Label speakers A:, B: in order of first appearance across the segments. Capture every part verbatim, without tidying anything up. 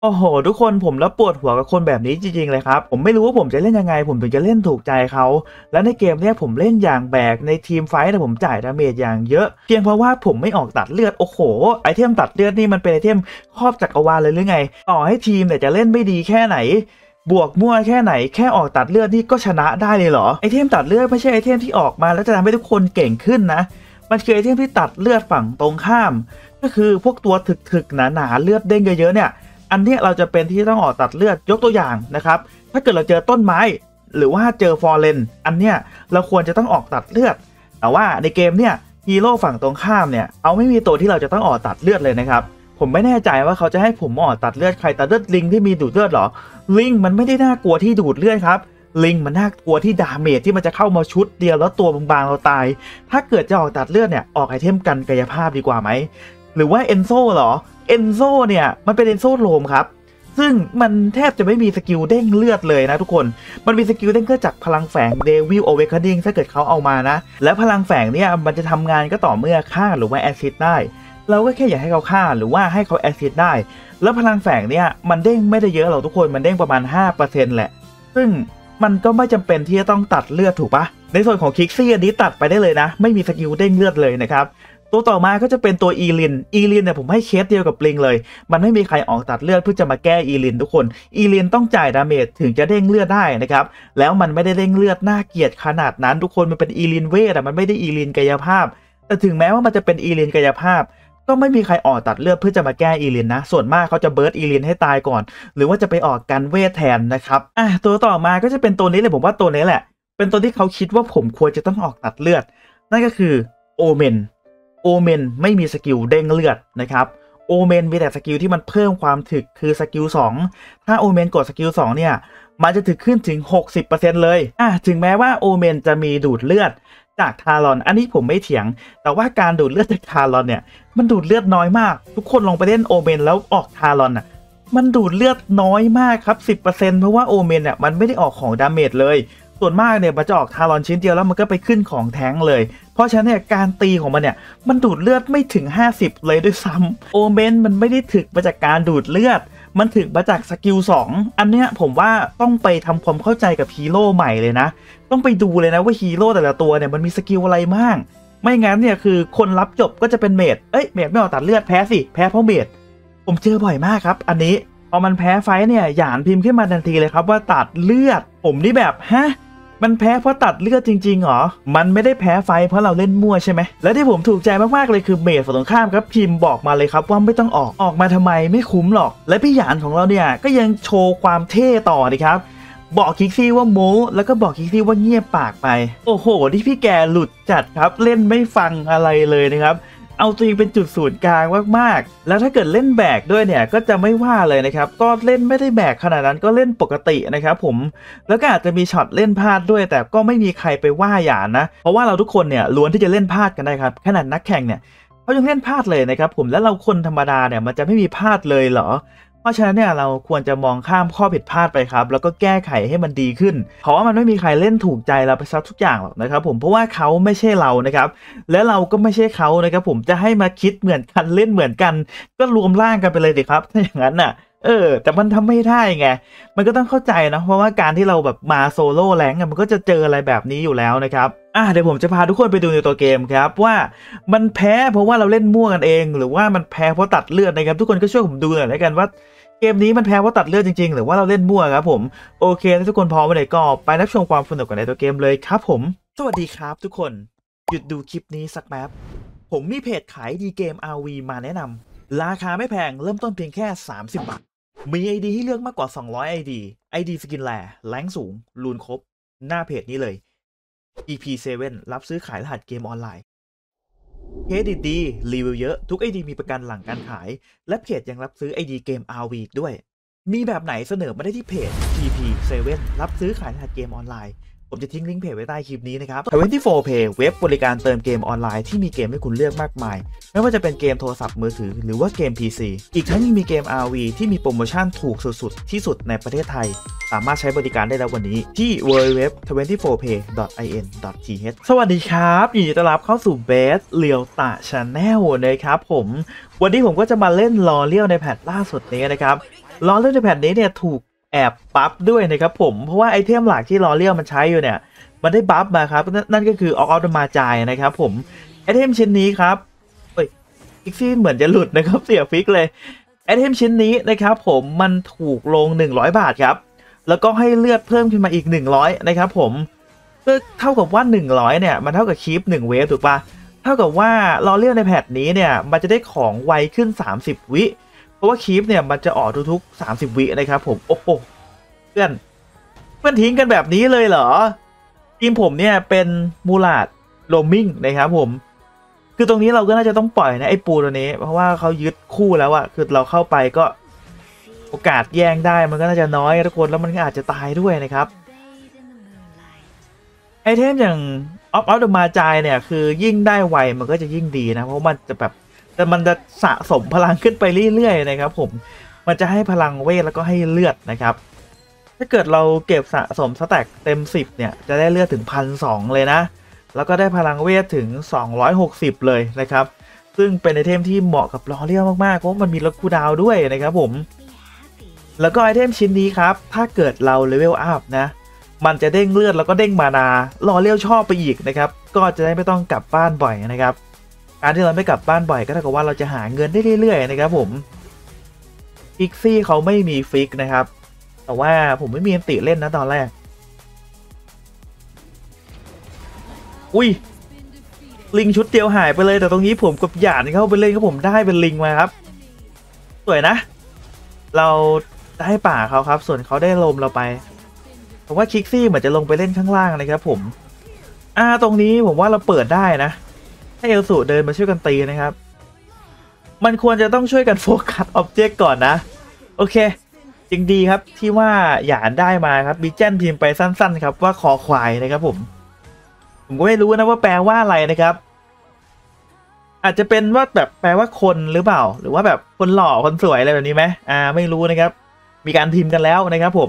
A: โอ้โหทุกคนผมแล้วปวดหัวกับคนแบบนี้จริงๆเลยครับผมไม่รู้ว่าผมจะเล่นยังไงผมถึงจะเล่นถูกใจเขาและในเกมเนี้ยผมเล่นอย่างแบกในทีมไฟท์แต่ผมจ่ายดาเมจอย่างเยอะเพียงเพราะว่าผมไม่ออกตัดเลือดโอ้โหไอเทมตัดเลือดนี่มันเป็นไอเทมครอบจักรวาลเลยหรือไงต่อให้ทีมเนี่ยจะเล่นไม่ดีแค่ไหนบวกมั่วแค่ไหนแค่ออกตัดเลือดนี่ก็ชนะได้เลยเหรอไอเทมตัดเลือดไม่ใช่ไอเทมที่ออกมาแล้วจะทำให้ทุกคนเก่งขึ้นนะมันคือไอเทมที่ตัดเลือดฝั่งตรงข้ามก็คือพวกตัวถึกๆหนาๆเลือดเด้งเยอะๆเนี่ยอันนี้เราจะเป็นที่ต้องออกตัดเลือดยกตัวอย่างนะครับถ้าเกิดเราเจอต้นไม้หรือว่าเจอฟอร์เรนอันเนี้ยเราควรจะต้องออกตัดเลือดแต่ว่าในเกมเนี่ยฮีโร่ฝั่งตรงข้ามเนี่ยเอาไม่มีตัวที่เราจะต้องออกตัดเลือดเลยนะครับผมไม่แน่ใจว่าเขาจะให้ผมออกตัดเลือดใครตัดเลือดลิงที่มีดูดเลือดหรอลิงมันไม่ได้น่ากลัวที่ดูดเลือดครับลิงมันน่ากลัวที่ดาเมจที่มันจะเข้ามาชุดเดียวแล้วตัวบางๆเราตายถ้าเกิดจะออกตัดเลือดเนี่ยออกไอเทมกันกายภาพดีกว่าไหมหรือว่าเอนโซเหรอเอนโซเนี่ยมันเป็นเอนโซโลมครับซึ่งมันแทบจะไม่มีสกิลเด้งเลือดเลยนะทุกคนมันมีสกิลเด้งเลือดจากพลังแฝงเดวิลโอเวคดิ้งถ้าเกิดเขาเอามานะและพลังแฝงเนี่ยมันจะทำงานก็ต่อเมื่อฆ่าหรือว่าแอซิดได้เราก็แค่อยากให้เขาฆ่าหรือว่าให้เขาแอซิดได้แล้วพลังแฝงเนี่ยมันเด้งไม่ได้เยอะหรอกทุกคนมันเด้งประมาณ ห้าเปอร์เซ็นต์ แหละซึ่งมันก็ไม่จำเป็นที่จะต้องตัดเลือดถูกปะในส่วนของคิกซี่อันนี้ตัดไปได้เลยนะไม่มีสกิลเด้งเลือดเลยนะครับตัวต่อมาก็จะเป็นตัวอีลินอีลินเนี่ยผมให้เคสเดียวกับปลิงเลยมันไม่มีใครออกตัดเลือดเพื่อจะมาแก้อีลินทุกคนอีลินต้องจ่ายดาเมจถึงจะเด้งเลือดได้นะครับแล้วมันไม่ได้เด้งเลือดน่าเกลียดขนาดนั้นทุกคนมันเป็นอีลินเวทอะมันไม่ได้อีลินกายภาพแต่ถึงแม้ว่ามันจะเป็นอีลินกายภาพก็ไม่มีใครออกตัดเลือดเพื่อจะมาแก้อีลินนะส่วนมากเขาจะเบิร์ดอีลินให้ตายก่อนหรือว่าจะไปออกกันเวทแทนนะครับอ่ะตัวต่อมาก็จะเป็นตัวนี้เลยผมว่าตัวนี้แหละเป็นตัวที่เขาคิดว่าผมควรจะต้องออกตัดเลือดนั่นก็คือโอเมนโอเมนไม่มีสกิลเด้งเลือดนะครับโอเมนมีแต่สกิลที่มันเพิ่มความถึกคือสกิลสองถ้าโอเมนกดสกิลสองเนี่ยมันจะถึกขึ้นถึง หกสิบเปอร์เซ็นต์ เลยอ่ะถึงแม้ว่าโอเมนจะมีดูดเลือดจากทารอนอันนี้ผมไม่เถียงแต่ว่าการดูดเลือดจากทารอนเนี่ยมันดูดเลือดน้อยมากทุกคนลองไปเล่นโอเมนแล้วออกทารอนอ่ะมันดูดเลือดน้อยมากครับ สิบเปอร์เซ็นต์ เพราะว่าโอเมนเนี่ยมันไม่ได้ออกของดาเมจเลยส่วนมากเนี่ยมันจะออกทารอนชิ้นเดียวแล้วมันก็ไปขึ้นของแท้งเลยเพราะฉะนั้นเนี่ยการตีของมันเนี่ยมันดูดเลือดไม่ถึงห้าสิบเลยด้วยซ้ำโอเมนมันไม่ได้ถึกมาจากการดูดเลือดมันถึกมาจากสกิลสองอันเนี้ยผมว่าต้องไปทำความเข้าใจกับฮีโร่ใหม่เลยนะต้องไปดูเลยนะว่าฮีโร่แต่ละตัวเนี่ยมันมีสกิลอะไรบ้างไม่งั้นเนี่ยคือคนรับจบก็จะเป็นเมจเอ้ยเมจไม่ออกตัดเลือดแพ้สิแพ้เพราะเมจผมเจอบ่อยมากครับอันนี้พอมันแพ้ไฟเนี่ยหยานพิมพ์ขึ้นมาทันทีเลยครับว่าตัดเลือดผมนี่แบบฮะมันแพ้เพราะตัดเลือดจริงๆเหรอมันไม่ได้แพ้ไฟเพราะเราเล่นมั่วใช่ไหมและที่ผมถูกใจมากๆเลยคือเมจฝั่งตรงข้ามครับพิมพ์บอกมาเลยครับว่าไม่ต้องออกออกมาทำไมไม่คุ้มหรอกและพี่หยานของเราเนี่ยก็ยังโชว์ความเท่ต่อดีครับบอกคิกซี่ว่าโม้แล้วก็บอกคิกซี่ว่าเงียบปากไปโอ้โหที่พี่แกหลุดจัดครับเล่นไม่ฟังอะไรเลยนะครับเอาตัวเองเป็นจุดศูนย์กลางมากๆแล้วถ้าเกิดเล่นแบกด้วยเนี่ยก็จะไม่ว่าเลยนะครับก็เล่นไม่ได้แบกขนาดนั้นก็เล่นปกตินะครับผมแล้วก็อาจจะมีช็อตเล่นพลาดด้วยแต่ก็ไม่มีใครไปว่าหยานนะเพราะว่าเราทุกคนเนี่ยล้วนที่จะเล่นพลาดกันได้ครับขนาดนักแข่งเนี่ยเขายังเล่นพลาดเลยนะครับผมแล้วเราคนธรรมดาเนี่ยมันจะไม่มีพลาดเลยเหรอเพราะฉะนั้นเนี่ยเราควรจะมองข้ามข้อผิดพลาดไปครับแล้วก็แก้ไขให้มันดีขึ้นเพราะว่ามันไม่มีใครเล่นถูกใจเราไปซะทุกอย่างหรอกนะครับผมเพราะว่าเขาไม่ใช่เรานะครับและเราก็ไม่ใช่เขานะครับผมจะให้มาคิดเหมือนกันเล่นเหมือนกันก็รวมร่างกันไปเลยดิครับถ้าอย่างนั้นน่ะเออแต่มันทำไม่ได้ไงมันก็ต้องเข้าใจนะเพราะว่าการที่เราแบบมาโซโล่แรงมันก็จะเจออะไรแบบนี้อยู่แล้วนะครับอ่ะเดี๋ยวผมจะพาทุกคนไปดูในตัวเกมครับว่ามันแพ้เพราะว่าเราเล่นมั่วกันเองหรือว่ามันแพ้เพราะตัดเลือดนะครับทุกคนก็ช่วยผมดูหน่อยแล้วกันว่าเกมนี้มันแพ้เพราะตัดเลือดจริงๆหรือว่าเราเล่นมั่วครับผมโอเคถ้าทุกคนพร้อมไปไหนก็ไปรับชมความสนุกกันในตัวเกมเลยครับผมสวัสดีครับทุกคนหยุดดูคลิปนี้สักแป๊บผมมีเพจขายดีเกม อาร์ วี มาแนะนำราคาไม่แพงเริ่มต้นเพียงแค่สามสิบบาทมี ไอ ดี ให้เลือกมากกว่าสองร้อย ไอ ดี ไอ ดี สกินแลแรงสูงรูนครบหน้าเพจนี้เลย อี พี เซเว่น รับซื้อขายรหัสเกมออนไลน์เครดิตดีรีวิวเยอะทุก ไอ ดี มีประกันหลังการขายและเพจยังรับซื้อ ไอ ดี เกม อาร์ วี ด้วยมีแบบไหนเสนอมาได้ที่เพจ อี พี เซเว่น รับซื้อขายรหัสเกมออนไลน์ผมจะทิ้งลิงก์เพจไว้ใต้คลิปนี้นะครับ ทเวนตี้โฟร์ เพย์ เว็บบริการเติมเกมออนไลน์ที่มีเกมให้คุณเลือกมากมายไม่ว่าจะเป็นเกมโทรศัพท์มือถือหรือว่าเกม พี ซี อีกทั้งยังมีเกม อาร์ วี ที่มีโปรโมชั่นถูกสุดๆที่สุดในประเทศไทยสามารถใช้บริการได้แล้ววันนี้ที่ ดับเบิลยู ดับเบิลยู ดับเบิลยู ดอท ทเวนตี้โฟร์ เพย์ ดอท ไอ เอ็น ดอท ที เอช สวัสดีครับยินดีต้อนรับเข้าสู่เบสเลียวตะ Channel นะครับผมวันนี้ผมก็จะมาเล่นลอเลียวในแพทล่าสุดนี้นะครับล้อเลียวในแผ่นนี้เนี่ยถูกแอบบัฟด้วยนะครับผมเพราะว่าไอเทมหลักที่ล้อเลียวมันใช้อยู่เนี่ยมันได้บัฟมาครับนนั่นก็คือออกอัลมาจายนะครับผมไอเทมชิ้นนี้ครับเฮ้ยอีกซี่เหมือนจะหลุดนะครับเสียฟิกเลยไอเทมชิ้นนี้นะครับผมมันถูกลงหนึ่งร้อยบาทครับแล้วก็ให้เลือดเพิ่มขึ้นมาอีกหนึ่งร้อยนะครับผมก็เท่ากับว่าหนึ่งร้อยเนี่ยมันเท่ากับคีปหนึ่งเวฟถูกปะเท่ากับว่าล้อเลียวในแพทนี้เนี่ยมันจะได้ของไวขึ้นสามสิบวิเพราะว่าคีปเนี่ยมันจะออกทุกๆสามสิบวินะครับผมโอ้โหเพื่อนเพื่อนทิ้งกันแบบนี้เลยเหรอทีมผมเนี่ยเป็นมูลาดโรมมิ่งนะครับผมคือตรงนี้เราก็น่าจะต้องปล่อยนะไอ้ปูตัวนี้เพราะว่าเขายึดคู่แล้วอะคือเราเข้าไปก็โอกาสแย่งได้มันก็น่าจะน้อยทุกคนแล้วมันก็อาจจะตายด้วยนะครับไอเทมอย่างออฟออฟเดอะมาจายเนี่ยคือยิ่งได้ไวมันก็จะยิ่งดีนะเพราะมันจะแบบแต่มันจะสะสมพลังขึ้นไปเรื่อยๆนะครับผมมันจะให้พลังเวทแล้วก็ให้เลือดนะครับถ้าเกิดเราเก็บสะสมสแต็กเต็มสิบเนี่ยจะได้เลือดถึง หนึ่งพันสองร้อย เลยนะแล้วก็ได้พลังเวทถึงสองร้อยหกสิบเลยนะครับซึ่งเป็นไอเทมที่เหมาะกับล้อเลียวมากๆเพราะมันมีลดคูลดาวน์ด้วยนะครับผมแล้วก็ไอเทมชิ้นนี้ครับถ้าเกิดเราเลเวลอัพนะมันจะเด้งเลือดแล้วก็เด้งมานาล้อเลียวชอบไปอีกนะครับก็จะได้ไม่ต้องกลับบ้านบ่อยนะครับการที่เราไม่กลับบ้านบ่อยก็เท่ากับว่าเราจะหาเงินได้เรื่อยๆนะครับผมฟิกซี่เขาไม่มีฟิกนะครับแต่ว่าผมไม่มีอันติเล่นนะตอนแรกอุ้ยลิงชุดเดียวหายไปเลยแต่ตรงนี้ผมกับหยาดเข้าไปเล่นก็ผมได้เป็นลิงมาครับสวยนะเราได้ป่าเขาครับส่วนเขาได้ลมเราไปผมว่าคิกซี่เหมือนจะลงไปเล่นข้างล่างนะครับผมอ่าตรงนี้ผมว่าเราเปิดได้นะให้เอลสูเดินมาช่วยกันตีนะครับมันควรจะต้องช่วยกันโฟกัสอ็อบเจกต์ก่อนนะโอเคจริงดีครับที่ว่าหยานได้มาครับบีเจนพิมพ์ไปสั้นๆครับว่าคอควายนะครับผมผมก็ไม่รู้นะว่าแปลว่าอะไรนะครับอาจจะเป็นว่าแบบแปลว่าคนหรือเปล่าหรือว่าแบบคนหล่อคนสวยอะไรแบบนี้ไหมอ่าไม่รู้นะครับมีการพิมพ์กันแล้วนะครับผม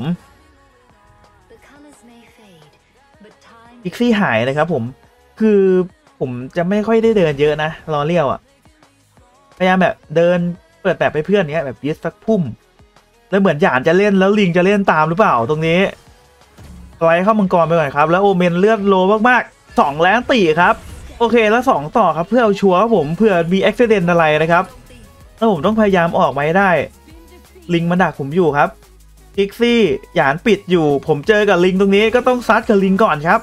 A: พิกซี่หายนะครับผมคือผมจะไม่ค่อยได้เดินเยอะนะล้อเลี้ยวอ่ะพยายามแบบเดินเปิดแบบไปเพื่อนเนี้ยแบบยึดสักพุ่มแล้วเหมือนหยานจะเล่นแล้วลิงจะเล่นตามหรือเปล่าตรงนี้ไล่เข้ามังกรไปก่อนครับแล้วโอเมนเลือดโลมากๆสองแล้นตีครับโอเคแล้วสองต่อครับเพื่อเอาชัวร์ครับผมเพื่อมีอุบิเหตุอะไรนะครับแล้วผมต้องพยายามออกมาให้ได้ลิงมันดักผมอยู่ครับพิกซี่หยานปิดอยู่ผมเจอกับลิงตรงนี้ก็ต้องซัดกับลิงก่อนครับ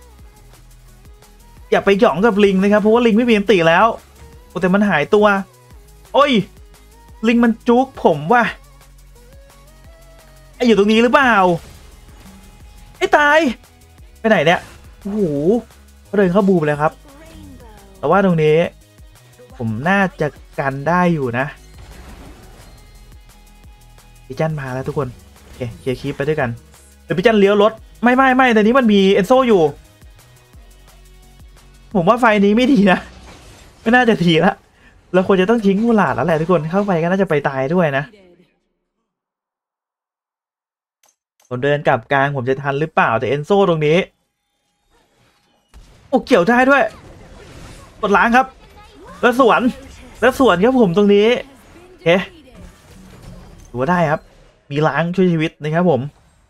A: อย่าไปหย่องกับลิงนะครับเพราะว่าลิงไม่มีอันติแล้วแต่มันหายตัวโอ้ยลิงมันจุกผมว่ะไออยู่ตรงนี้หรือเปล่าไอ้ตายไปไหนเนี่ยโอ้โหเดินเข้าบูไปเลยครับแต่ว่าตรงนี้ผมน่าจะกันได้อยู่นะพี่จันมาแล้วทุกคนโอเคเคลียร์คลิปไปด้วยกันเดี๋ยวพี่จันเลี้ยวรถไม่ไม่ไม่แต่นี้มันมีเอนโซอยู่ผมว่าไฟนี้ไม่ดีนะไม่น่าจะทีละเราควรจะต้องทิ้งมูลาดแล้วแหละทุกคนเข้าไปก็น่าจะไปตายด้วยนะผมเดินกลับกลางผมจะทันหรือเปล่าแต่เอนโซตรงนี้โอ้เกี่ยวได้ด้วยกดล้างครับแล้วสวนแล้วสวนครับผมตรงนี้เฮ้ถือว่าได้ครับมีล้างช่วยชีวิตนะครับผม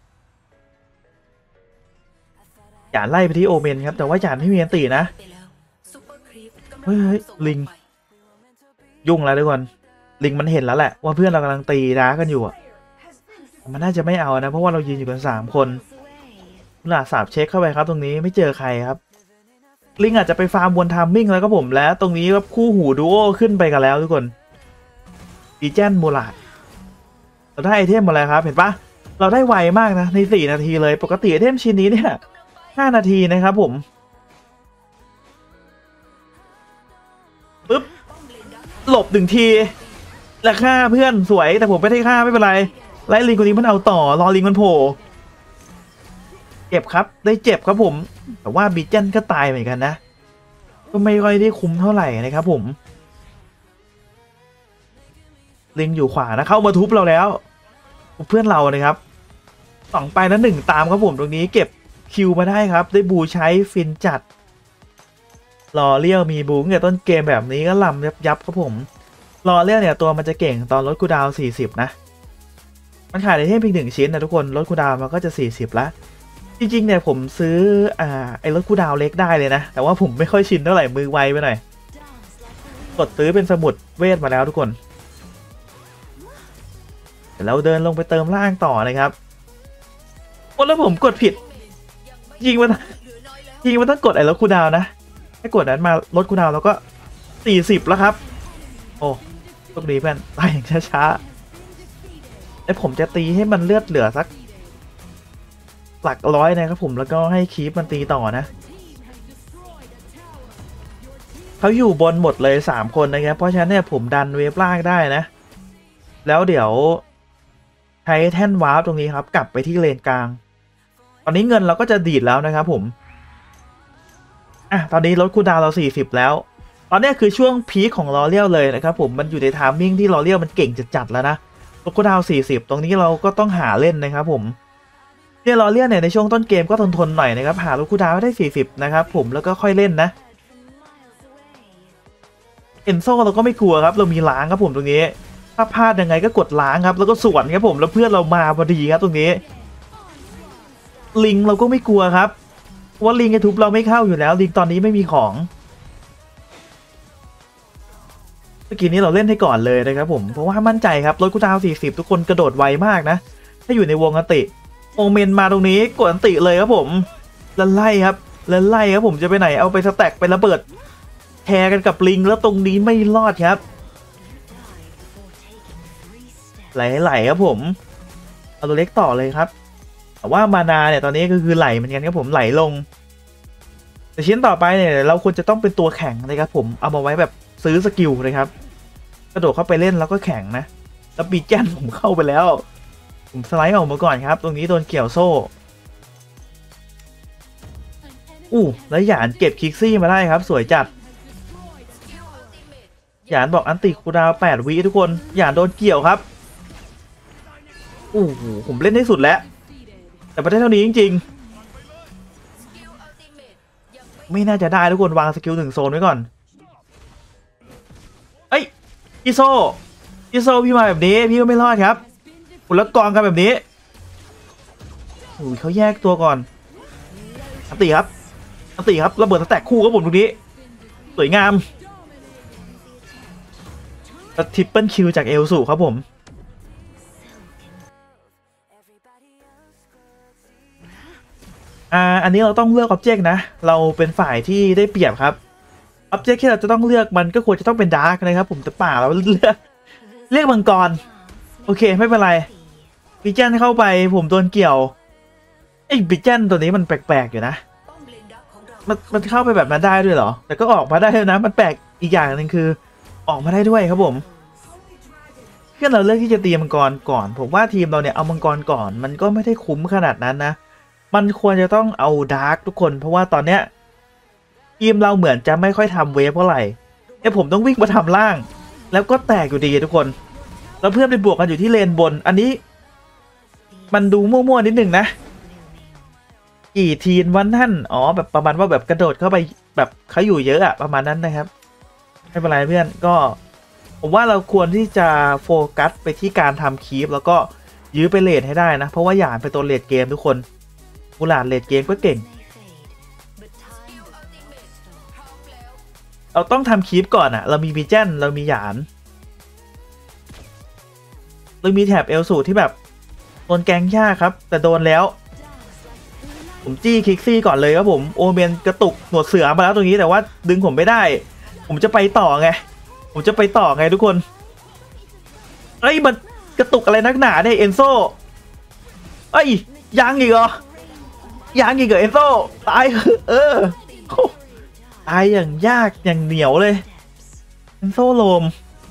A: หยานไล่ไปที่โอเมนครับแต่ว่าหยานไม่มีอันตีนะเฮ้ยลิงยุ่งแล้วทุกคนลิงมันเห็นแล้วแหละว่าเพื่อนเรากำลังตีร้ากันอยู่อ่ะมันน่าจะไม่เอานะเพราะว่าเรายืนอยู่กันสามคนหลาสาบเช็คเข้าไปครับตรงนี้ไม่เจอใครครับลิงอาจจะไปฟาร์มบนทามมิ่งแล้วก็ผมแล้วตรงนี้ก็คู่หูดูโอขึ้นไปกันแล้วทุกคนดีเจนโมลาดเราได้ไอเทมมาแล้วครับเห็นปะเราได้ไวมากนะในสี่นาทีเลยปกติไอเทมชิ้นนี้เนี่ยห้านาทีนะครับผมปึ๊บหลบหนึ่งทีแล้วฆ่าเพื่อนสวยแต่ผมไม่ได้ฆ่าไม่เป็นไรไล่ลิงคนนี้มันเอาต่อรอลิงมันโผล่เจ็บครับได้เจ็บครับผมแต่ว่าบีเจนก็ตายเหมือนกันนะก็ไม่ค่อยได้คุ้มเท่าไหร่นะครับผมลิงอยู่ขวานะเข้ามาทุบเราแล้วเพื่อนเรานะครับสองไปแล้วหนึ่งตามครับผมตรงนี้เก็บคิวมาได้ครับได้บูใช้ฟินจัดรอเลี้ยวมีบูตั้งแต่ต้นเกมแบบนี้ก็ลำยับยับครับผมรอเลี้ยวเนี่ยตัวมันจะเก่งตอนลดคูลดาวน์สี่สิบนะมันขายไอเทมเพียงหนึ่งชิ้นนะทุกคนลดคูลดาวน์มันก็จะสี่สิบละจริงๆเนี่ยผมซื้ออ่าไอ้ลดคูลดาวน์เล็กได้เลยนะแต่ว่าผมไม่ค่อยชินเท่าไหร่มือไวไปหน่อยกดซื้อเป็นสมุดเวทมาแล้วทุกคนเดี๋ยวเราเดินลงไปเติมล่างต่อนะครับโอ้แล้วผมกดผิดยิงมันยิงมันต้องกดไอ้ลดคูลดาวน์นะให้กดนั้นมาลดคูลดาวน์แล้วก็สี่สิบแล้วครับโอ้โชคดีเพื่อนตายอย่างช้าๆไอ้ผมจะตีให้มันเลือดเหลือสักหลักร้อยนะครับผมแล้วก็ให้คีปมันตีต่อนะเขาอยู่บนหมดเลยสามคนนะครับเพราะฉะนั้นเนี่ยผมดันเวฟล่างได้นะแล้วเดี๋ยวใช้แท่นวาร์ปตรงนี้ครับกลับไปที่เลนกลางตอนนี้เงินเราก็จะดีดแล้วนะครับผมอ่ะตอนนี้ลดคูลดาวน์เราสี่สิบแล้วตอนนี้คือช่วงพีคของลอเรียลเลยนะครับผมมันอยู่ในไทามมิ่งที่ลอเรียลมันเก่งจัดๆแล้วนะลดคูลดาวน์สี่สิบตรงนี้เราก็ต้องหาเล่นนะครับผมเนี่ยลอเรียลเนี่ยในช่วงต้นเกมก็ทนๆหน่อยนะครับหาลดคูลดาวน์ได้สี่สิบนะครับผมแล้วก็ค่อยเล่นนะเอนโซเราก็ไม่กลัวครับเรามีล้างครับผมตรงนี้ถ้าพลาดยังไงก็กดล้างครับแล้วก็สวนครับผมแล้วเพื่อนเรามาพอดีครับตรงนี้ลิงเราก็ไม่กลัวครับว่าลิงไอทุบเราไม่เข้าอยู่แล้วลิงตอนนี้ไม่มีของเมื่อกี้นี้เราเล่นให้ก่อนเลยนะครับผมเพราะว่ามั่นใจครับลดคูลดาวน์สี่สิบทุกคนกระโดดไวมากนะถ้าอยู่ในวงอันติโอเมนมาตรงนี้กดอันติเลยครับผมแล้วไล่ครับแล้วไล่ครับผมจะไปไหนเอาไปสแต็กไประเบิดแทกันกับลิงแล้วตรงนี้ไม่รอดครับไหลๆครับผมเอาตัวเล็กต่อเลยครับแต่ว่ามานาเนี่ยตอนนี้ก็คือไหลเหมือนกันครับผมไหลลงแต่ชิ้นต่อไปเนี่ยเราควรจะต้องเป็นตัวแข็งนะครับผมเอามาไว้แบบซื้อสกิลนะครับกระโดดเข้าไปเล่นแล้วก็แข็งนะแล้วปีแจ้นผมเข้าไปแล้วผมสไลด์ออกมาก่อนครับตรงนี้โดนเกี่ยวโซ่อู้แล้วหยานเก็บคิกซี่มาได้ครับสวยจัดหยานบอกอันติคูลดาวน์แปดวิทุกคนหยานโดนเกี่ยวครับอู้หูผมเล่นได้สุดแล้วแต่ประเทศเท่านี้จริงๆไม่น่าจะได้ทุกคนวางสกิลหนึ่งโซนไว้ก่อนเอ้ยอีโซอีโซพี่มาแบบนี้พี่ก็ไม่รอดครับผลละกองกันแบบนี้โอ้ยเขาแยกตัวก่อนอันติครับอันติครับระเบิดสแต็กคู่ครับผมตรงนี้สวยงามทริปเปิลคิวจากเอลสูครับผมอ่าอันนี้เราต้องเลือก Object นะเราเป็นฝ่ายที่ได้เปรียบครับ Object ที่เราจะต้องเลือกมันก็ควรจะต้องเป็นดาร์กนะครับผมแต่ป่าเราเลือกเลือกมังกรโอเคไม่เป็นไรบิจันเข้าไปผมโดนเกี่ยวไอ้บิจันตัวนี้มันแปลกๆอยู่นะมันมันเข้าไปแบบนั้นได้ด้วยเหรอแต่ก็ออกมาได้นะมันแปลกอีกอย่างหนึ่งคือออกมาได้ด้วยครับผมเพื่อนเราเลือกที่จะตีมังกรก่อนผมว่าทีมเราเนี่ยเอามังกรก่อนมันก็ไม่ได้คุ้มขนาดนั้นนะมันควรจะต้องเอาดาร์กทุกคนเพราะว่าตอนเนี้ยทีมเราเหมือนจะไม่ค่อยทำเวฟเท่าไหร่ไอ้ผมต้องวิ่งมาทำล่างแล้วก็แตกอยู่ดีทุกคนแล้วเพื่อนไปบวกกันอยู่ที่เลนบนอันนี้มันดูมั่วๆนิดหนึ่งนะกี่ทีนวันนั่นอ๋อแบบประมาณว่าแบบกระโดดเข้าไปแบบเขาอยู่เยอะอะประมาณนั้นนะครับไม่เป็นไรเพื่อนก็ผมว่าเราควรที่จะโฟกัสไปที่การทำคีปแล้วก็ยื้อไปเลทให้ได้นะเพราะว่าหยานเป็นตัวเลทเกมทุกคนมูหลาดเลทเกมก็เก่งเราต้องทำคีปก่อนอะเรามีบีเจนเรามีหยานเรามีแถบเอลสูที่แบบโดนแกงยากครับแต่โดนแล้วผมจี้คิกซี่ก่อนเลยครับผมโอเมนกระตุกหนวดเสือมาแล้วตรงนี้แต่ว่าดึงผมไม่ได้ผมจะไปต่อไงผมจะไปต่อไงทุกคนเอ้ยมันกระตุกอะไรนักหนาเนี่ยเอนโซเอ้ยยังอีกเหรอยังอีกเหรอเอนโซตายเออตายอย่างยากอย่างเหนียวเลยเอนโซโลม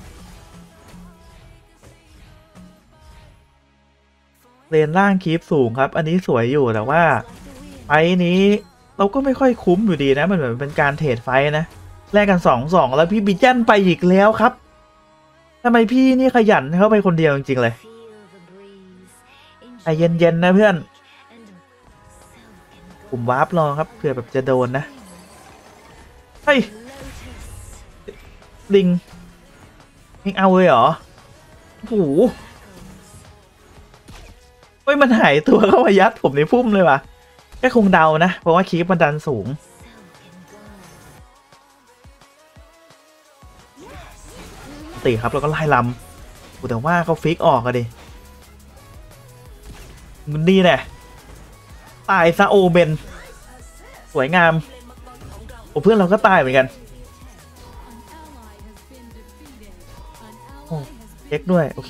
A: เลนล่างคีปสูงครับอันนี้สวยอยู่แต่ว่าไฟนี้เราก็ไม่ค่อยคุ้มอยู่ดีนะมันเหมือนเป็นการเทรดไฟนะแลกกันสองสองแล้วพี่บิจันไปอีกแล้วครับทำไมพี่นี่ขยันเข้าไปคนเดียวจริงๆเลยใจเย็นๆนะเพื่อนผมวาร์ปรอครับเผื่อแบบจะโดนนะเฮ้ยลิงลิงเอาเลยเหรอโอ้โหเฮ้ยมันหายตัวเข้ามายัดผมในพุ่มเลยว่ะก็คงเดานะเพราะว่าคีปมันดันสูงตีครับแล้วก็ไล่ลำแต่ว่าเขาฟิกออกอะดิมันดีแน่ตายซะโอเบนสวยงามโอ้เพื่อนเราก็ตายเหมือนกันโอ้เช็คด้วยโอเค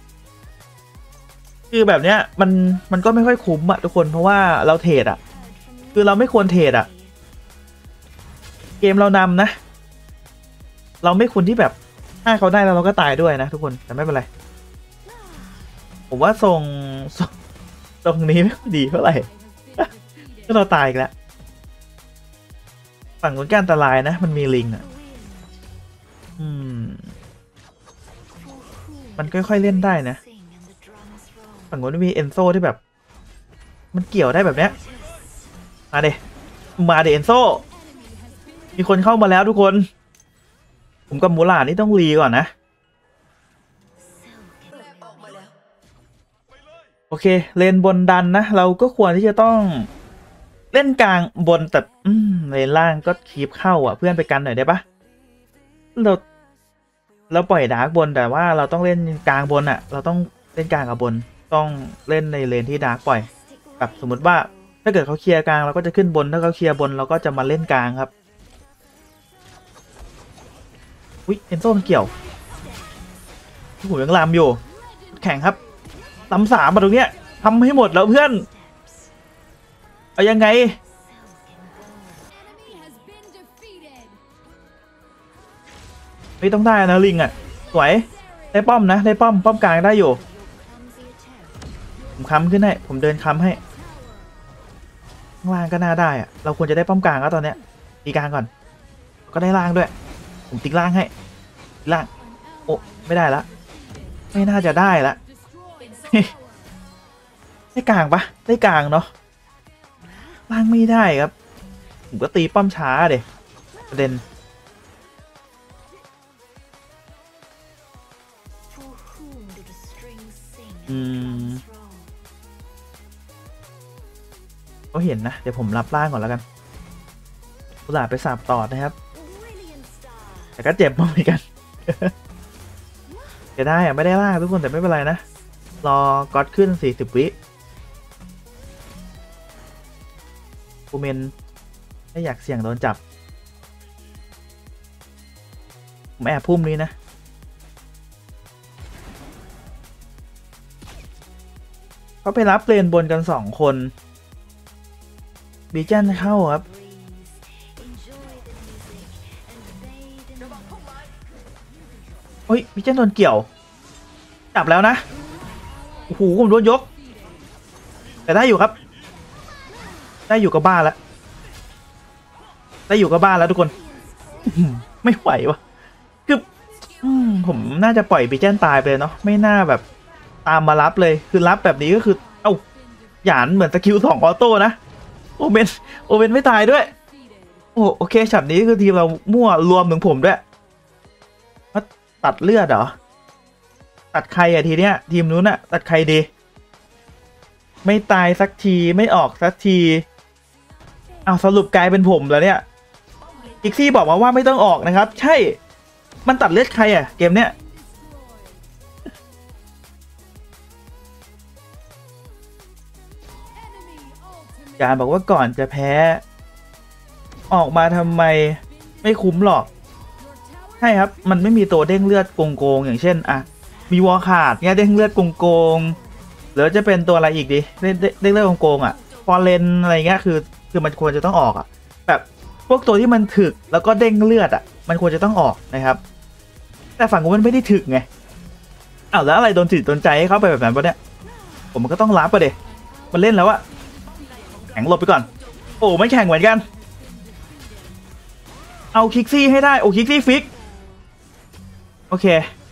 A: คือแบบเนี้ยมันมันก็ไม่ค่อยคุ้มอะทุกคนเพราะว่าเราเทรดอะคือเราไม่ควรเทรดอะเกมเรานำนะเราไม่ควรที่แบบถ้าเขาได้แล้วเราก็ตายด้วยนะทุกคนแต่ไม่เป็นไรผมว่าทรงตรงนี้ไม่ดีเท่าไหร่ก็เราตายอีกแล้วฝั่งคนก้านอันตรายนะมันมีลิงอะอืมมันค่อยๆเล่นได้นะฝั่งนู้นมีเอนโซที่แบบมันเกี่ยวได้แบบเนี้ยมาเดมาเดเอนโซมีคนเข้ามาแล้วทุกคนผมกับมูลานี่ต้องรีก่อนนะโอเคเลนบนดันนะเราก็ควรที่จะต้องเล่นกลางบนแต่อืมเลนล่างก็คีบเข้าอ่ะเพื่อนไปกันหน่อยได้ปะเราเราปล่อยดาร์กบนแต่ว่าเราต้องเล่นกลางบนอ่ะเราต้องเล่นกลางกับบนต้องเล่นในเลนที่ดาร์กปล่อยแบบสมมุติว่าถ้าเกิดเขาเคลียร์กลางเราก็จะขึ้นบนถ้าเขาเคลียร์บนเราก็จะมาเล่นกลางครับอุ้ยเอนโซมันเกี่ยวหูยังลามอยู่แข่งครับลำสามมาตรงเนี้ยทำให้หมดแล้วเพื่อนเอายังไงไม่ต้องได้นะลิงอ่ะสวยได้ป้อมนะได้ป้อมป้อมกลางได้อยู่ผมค้ำขึ้นให้ผมเดินค้ำให้ข้างล่างก็น่าได้อ่ะเราควรจะได้ป้อมกลางแล้วตอนเนี้ยตีกลางก่อนก็ได้ล่างด้วยผมติ๊กล่างให้ล่างโอ้ไม่ได้ละไม่น่าจะได้ละได้กลางปะได้กลางเนาะล่างไม่ได้ครับผมก็ตีป้อมช้าเด็ประเด็นอืมก็เห็นนะเดี๋ยวผมรับล่างก่อนแล้วกันอุตส่าห์ไปสับต่อนะครับแต่ก็เจ็บมากเหมือนกันจะได้อะไม่ได้ล่างทุกคนแต่ไม่เป็นไรนะรอก๊อตขึ้นสี่สิบวิกูเมนไม่อยากเสี่ยงโดนจับผมแอบพุ่มนี้นะเขาไปรับเลนบนกันสองคนบีเจนเข้าครับโอ้ยบีเจนโดนเกี่ยวจับแล้วนะโอ้โหผมโดนยกแต่ได้อยู่ครับได้อยู่กับบ้านแล้วได้อยู่กับบ้านแล้วทุกคนไม่ไหววะคือผมน่าจะปล่อยบีเจนตายไปเลยเนาะไม่น่าแบบตามมารับเลยคือรับแบบนี้ก็คือเอ้าหยานเหมือนสกิลสองออโต้นะโอเมนโอเมนไม่ตายด้วยโอ้โอเคช็อตนี้คือทีมเรามั่วรวมถึงผมด้วยตัดเลือดเหรอตัดใครอะทีเนี้ยทีมนู้นอะตัดใครดีไม่ตายสักทีไม่ออกสักทีเอาสรุปกลายเป็นผมแล้วเนี่ยอีกซี่บอกมาว่าไม่ต้องออกนะครับใช่มันตัดเลือดใครอะเกมเนี้ยจานบอกว่าก่อนจะแพ้ออกมาทำไมไม่คุ้มหรอกใช่ครับมันไม่มีตัวเด้งเลือดโกงๆอย่างเช่นอะมีวอลขาดเงี้ยเด้งเลือดโกงๆหรือจะเป็นตัวอะไรอีกดิเด้งเด้งเลือดโกงๆอะฟอร์เรนอะไรเงี้ยคือคือมันควรจะต้องออกอะแบบพวกตัวที่มันถึกแล้วก็เด้งเลือดอะมันควรจะต้องออกนะครับแต่ฝั่งกูมันไม่ได้ถึกไงอ้าวแล้วอะไรโดนจิตโดนใจให้เขาไปแบบนั้นปะเนี่ยผมมันก็ต้องรับปะเดมันเล่นแล้วอะแข่งหลบไปก่อนโอ้ไม่แข่งเหมือนกันเอาคิกซี่ให้ได้โอ้คิกซี่ฟิกโอเค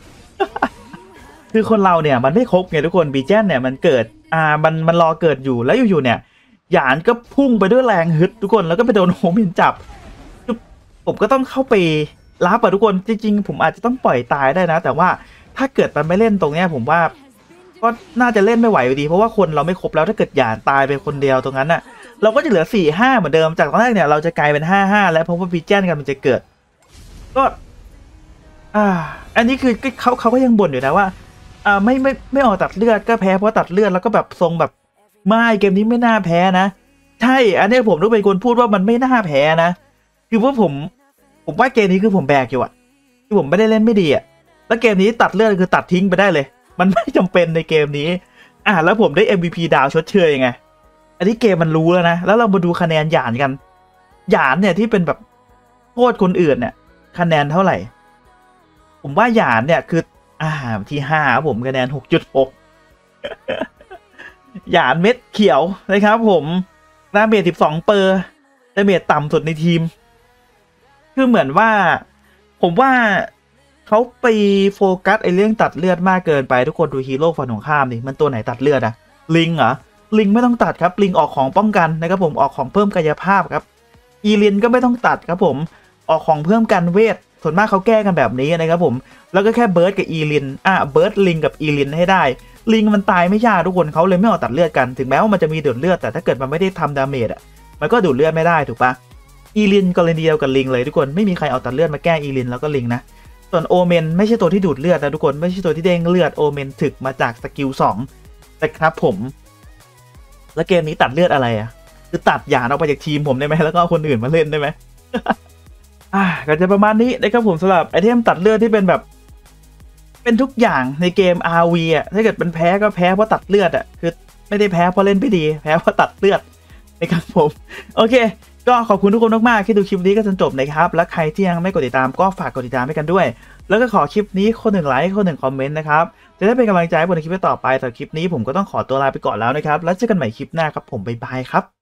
A: คือคนเราเนี่ยมันไม่ครบไงทุกคนบีเจนเนี่ยมันเกิดอ่ามันมันรอเกิดอยู่แล้วอยู่ๆเนี่ยหยานก็พุ่งไปด้วยแรงฮึดทุกคนแล้วก็ไปโดนโฮมินจับผมก็ต้องเข้าไปรับอะทุกคนจริงๆผมอาจจะต้องปล่อยตายได้นะแต่ว่าถ้าเกิดมันไม่เล่นตรงเนี้ยผมว่าก็น่าจะเล่นไม่ไหวอยู่ดีเพราะว่าคนเราไม่ครบแล้วถ้าเกิดหยานตายไปคนเดียวตรงนั้นน่ะเราก็จะเหลือ สี่ห้า เหมือนเดิมจากตอนแรกเนี่ยเราจะกลายเป็น ห้าห้า แล้วเพราะว่าพีเจนกันมันจะเกิดก็อ่าอันนี้คือเขาเขาก็ยังบ่นอยู่นะว่าอ่าไม่ไม่ไม่ออกตัดเลือดก็แพ้เพราะตัดเลือดแล้วก็แบบทรงแบบไม่เกมนี้ไม่น่าแพ้นะใช่อันนี้ผมต้องเป็นคนพูดว่ามันไม่น่าแพ้นะคือว่าผมผมว่าเกมนี้คือผมแบกอยู่อะคือผมไม่ได้เล่นไม่ดีอะแล้วเกมนี้ตัดเลือดคือตัดทิ้งไปได้เลยมันไม่จำเป็นในเกมนี้อ่ะแล้วผมได้ เอ็ม วี พี ดาวชดเชยยังไงอันนี้เกมมันรู้แล้วนะแล้วเรามาดูคะแนนหยานกันหยานเนี่ยที่เป็นแบบโทษคนอื่นเนี่ยคะแนนเท่าไหร่ผมว่าหยานเนี่ยคืออ่าที่ห้าผมคะแนน หกจุดหก หยานเม็ดเขียวนะครับผมดาเมจสิบสองเปอร์ดาเมจต่ำสุดในทีมคือเหมือนว่าผมว่าเขาไปโฟกัสไอ้เรื่องตัดเลือดมากเกินไปทุกคนดูฮีโร่ฝั่งตรงข้ามดิมันตัวไหนตัดเลือดอะลิงเหรอลิงไม่ต้องตัดครับลิงออกของป้องกันนะครับผมออกของเพิ่มกายภาพครับอีลินก็ไม่ต้องตัดครับผมออกของเพิ่มกันเวทส่วนมากเขาแก้กันแบบนี้นะครับผมแล้วก็แค่เบิร์ดกับอีลินอ่ะเบิร์ดลิงกับอีลินให้ได้ลิงมันตายไม่ยากทุกคนเขาเลยไม่ออกตัดเลือดกันถึงแม้ว่ามันจะมีดูดเลือดแต่ถ้าเกิดมันไม่ได้ทำดาเมจอ่ะมันก็ดูดเลือดไม่ได้ถูกปะอีลินกรณีเดียวกับลิงเลยทุกคนไม่มีใครเอาตัดเลือดมาแก้อีลินแล้วก็ลิงนะส่วนโอเมนไม่ใช่ตัวที่ดูดเลือดนะทุกคนไม่ใช่ตัวที่เด้งเลือดโอเมนถึกมาจากสกิลสองแต่ครับผมแล้วเกมนี้ตัดเลือดอะไรอ่ะคือตัดหยานออกไปจากทีมผมได้ไหมแล้วก็เอาคนอื่นมาเล่นได้ไหม อ่าก็จะประมาณนี้นะครับผมสำหรับไอเทมตัดเลือดที่เป็นแบบเป็นทุกอย่างในเกม อาร์ วี อ่ะถ้าเกิดเป็นแพ้ก็แพ้เพราะตัดเลือดอ่ะคือไม่ได้แพ้เพราะเล่นไม่ดีแพ้เพราะตัดเลือดนะครับผมโอเคก็ขอบคุณทุกคนมากๆที่ดูคลิปนี้ก็จนจบนะครับและใครที่ยังไม่กดติดตามก็ฝากกดติดตามให้กันด้วยแล้วก็ขอคลิปนี้คนหนึ่งไลค์คนหนึ่งคอมเมนต์นะครับจะได้เป็นกำลังใจให้ผมในคลิปต่อไปแต่คลิปนี้ผมก็ต้องขอตัวลาไปก่อนแล้วนะครับแล้วเจอกันใหม่คลิปหน้าครับผมบ๊ายบายครับ